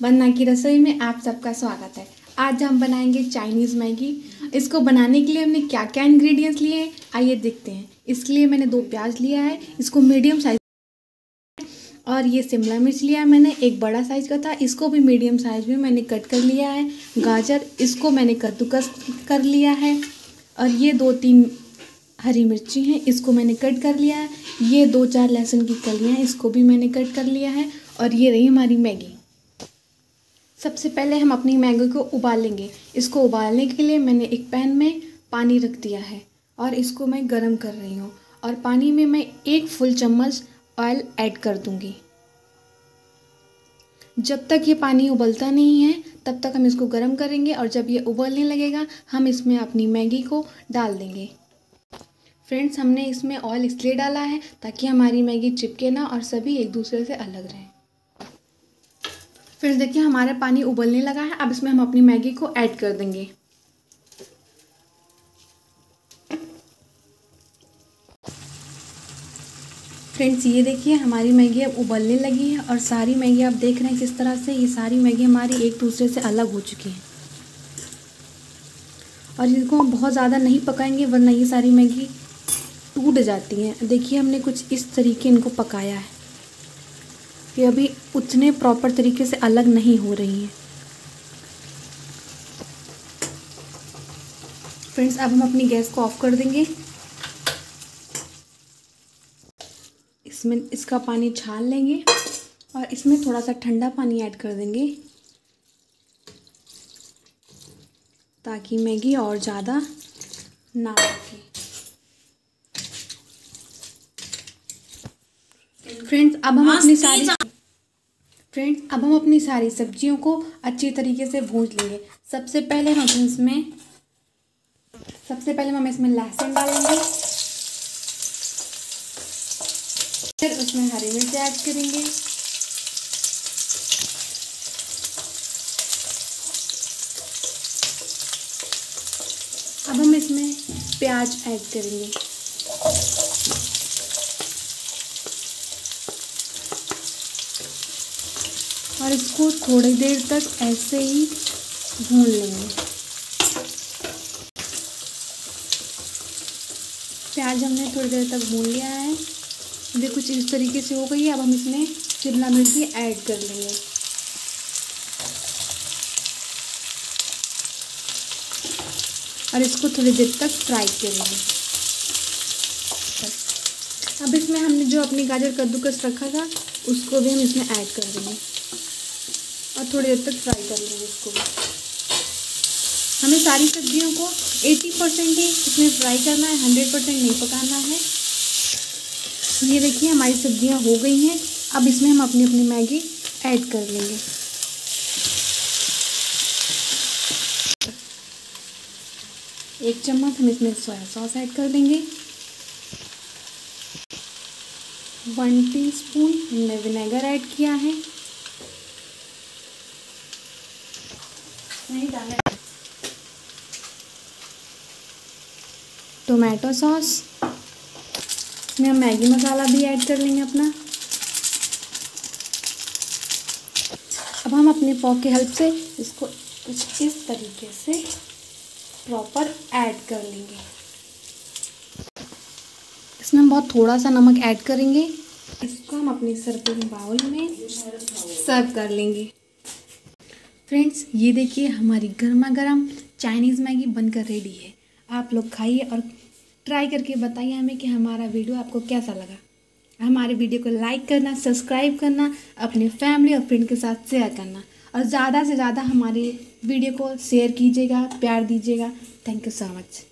वन्ना की रसोई में आप सबका स्वागत है। आज हम बनाएंगे चाइनीज़ मैगी। इसको बनाने के लिए हमने क्या क्या इंग्रेडिएंट्स लिए हैं आइए देखते हैं। इसके लिए मैंने 2 प्याज लिया है, इसको मीडियम साइज, और ये शिमला मिर्च लिया है मैंने, एक बड़ा साइज का था, इसको भी मीडियम साइज में मैंने कट कर लिया है। गाजर, इसको मैंने कद्दूकस कर लिया है। और ये 2-3 हरी मिर्ची हैं, इसको मैंने कट कर लिया है। ये 2-4 लहसुन की कलियाँ हैं, इसको भी मैंने कट कर लिया है। और ये रही हमारी मैगी। सबसे पहले हम अपनी मैगी को उबालेंगे। इसको उबालने के लिए मैंने एक पैन में पानी रख दिया है और इसको मैं गरम कर रही हूँ। और पानी में मैं 1 फुल चम्मच ऑयल ऐड कर दूँगी। जब तक ये पानी उबलता नहीं है तब तक हम इसको गरम करेंगे, और जब ये उबलने लगेगा हम इसमें अपनी मैगी को डाल देंगे। फ्रेंड्स, हमने इसमें ऑयल इसलिए डाला है ताकि हमारी मैगी चिपके ना और सभी एक दूसरे से अलग रहें। फिर देखिए हमारा पानी उबलने लगा है। अब इसमें हम अपनी मैगी को ऐड कर देंगे। फ्रेंड्स, ये देखिए हमारी मैगी अब उबलने लगी है और सारी मैगी आप देख रहे हैं किस तरह से ये सारी मैगी हमारी एक दूसरे से अलग हो चुकी है। और इनको हम बहुत ज़्यादा नहीं पकाएंगे वरना ये सारी मैगी टूट जाती हैं। देखिए हमने कुछ इस तरीके इनको पकाया है। ये अभी उतने प्रॉपर तरीके से अलग नहीं हो रही हैं। फ्रेंड्स, अब हम अपनी गैस को ऑफ कर देंगे। इसमें इसका पानी छान लेंगे और इसमें थोड़ा सा ठंडा पानी ऐड कर देंगे ताकि मैगी और ज़्यादा ना पके। फ्रेंड्स, अब हम अपनी सारी सब्जियों को अच्छी तरीके से भूंज लेंगे। सबसे पहले हम इसमें लहसुन डालेंगे, फिर उसमें हरी मिर्च ऐड करेंगे, अब हम इसमें प्याज ऐड करेंगे, और इसको थोड़ी देर तक ऐसे ही भून लेंगे। प्याज हमने थोड़ी देर तक भून लिया है। ये कुछ इस तरीके से हो गई है। अब हम इसमें शिमला मिर्च भी ऐड कर लेंगे। और इसको थोड़ी देर तक फ्राई करेंगे। अब इसमें हमने जो अपनी गाजर कद्दूकस रखा था उसको भी हम इसमें ऐड कर देंगे और थोड़ी देर तक फ्राई कर लेंगे इसको भी। हमें सारी सब्जियों को 80% ही इसमें फ्राई करना है, 100% नहीं पकाना है। ये देखिए हमारी सब्जियां हो गई हैं। अब इसमें हम अपनी मैगी ऐड कर लेंगे। एक चम्मच हम इसमें सोया सॉस ऐड कर देंगे। 1 टीस्पून हमने विनेगर ऐड किया है। नहीं डाला टोमेटो सॉस, इसमें हम मैगी मसाला भी ऐड कर लेंगे अपना। अब हम अपनी फोक की हेल्प से इसको कुछ इस तरीके से प्रॉपर ऐड कर लेंगे। इसमें हम बहुत थोड़ा सा नमक ऐड करेंगे। इसको हम अपनी सर्विंग बाउल में सर्व कर लेंगे। फ्रेंड्स, ये देखिए हमारी गर्मा गर्म चाइनीज़ मैगी बनकर रेडी है। आप लोग खाइए और ट्राई करके बताइए हमें कि हमारा वीडियो आपको कैसा लगा। हमारे वीडियो को लाइक करना, सब्सक्राइब करना, अपने फैमिली और फ्रेंड के साथ शेयर करना, और ज़्यादा से ज़्यादा हमारे वीडियो को शेयर कीजिएगा, प्यार दीजिएगा। Thank you so much.